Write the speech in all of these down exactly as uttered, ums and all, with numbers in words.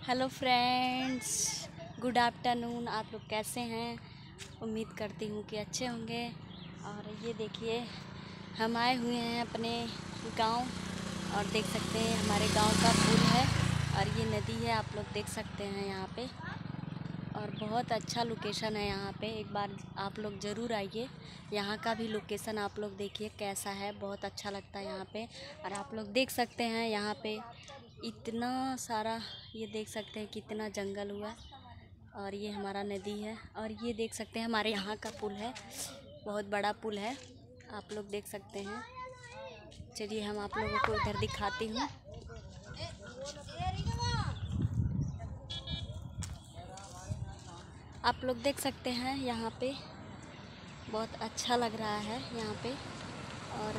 Hello friends, good afternoon. आप लोग कैसे हैं? उम्मीद करती हूँ कि अच्छे होंगे। और ये देखिए, हम आए हुए हैं अपने गांव और देख सकते हैं हमारे गांव का पुल है और ये नदी है, आप लोग देख सकते हैं यहाँ पे। और बहुत अच्छा लोकेशन है यहाँ पे, एक बार आप लोग ज़रूर आइए। यहाँ का भी लोकेशन आप लोग देखिए कैसा है, बहुत अच्छा लगता है यहाँ पे। और आप लोग देख सकते हैं यहाँ पे इतना सारा, ये देख सकते हैं कितना जंगल हुआ। और ये हमारा नदी है और ये देख सकते हैं हमारे यहाँ का पुल है, बहुत बड़ा पुल है, आप लोग देख सकते हैं। चलिए हम आप लोगों को इधर दिखाती हूँ। आप लोग देख सकते हैं यहाँ पे बहुत अच्छा लग रहा है यहाँ पे। और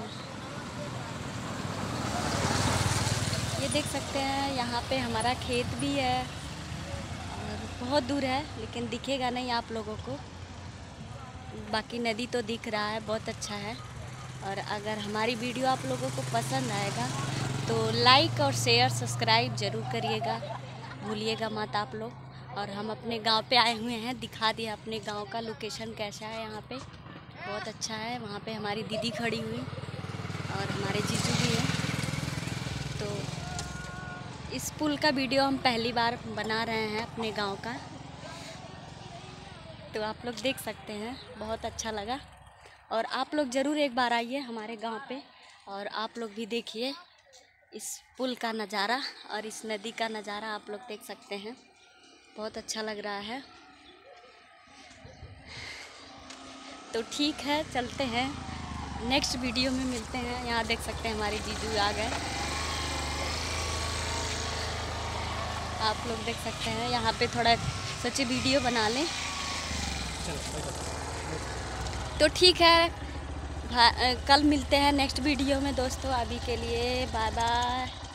ये देख सकते हैं यहाँ पे हमारा खेत भी है और बहुत दूर है लेकिन दिखेगा नहीं आप लोगों को, बाकी नदी तो दिख रहा है, बहुत अच्छा है। और अगर हमारी वीडियो आप लोगों को पसंद आएगा तो लाइक और शेयर सब्सक्राइब ज़रूर करिएगा, भूलिएगा मत आप लोग। और हम अपने गांव पे आए हुए हैं, दिखा दिया अपने गांव का लोकेशन कैसा है। यहाँ पे बहुत अच्छा है, वहाँ पे हमारी दीदी खड़ी हुई और हमारे जीजू भी हैं। तो इस पुल का वीडियो हम पहली बार बना रहे हैं अपने गांव का, तो आप लोग देख सकते हैं, बहुत अच्छा लगा। और आप लोग ज़रूर एक बार आइए हमारे गांव पे और आप लोग भी देखिए इस पुल का नज़ारा और इस नदी का नज़ारा, आप लोग देख सकते हैं, बहुत अच्छा लग रहा है। तो ठीक है, चलते हैं, नेक्स्ट वीडियो में मिलते हैं। यहाँ देख सकते हैं हमारे जीजू आ गए, आप लोग देख सकते हैं। यहाँ पे थोड़ा सोचे वीडियो बना लें, तो ठीक है, कल मिलते हैं नेक्स्ट वीडियो में दोस्तों। अभी के लिए बाय बाय।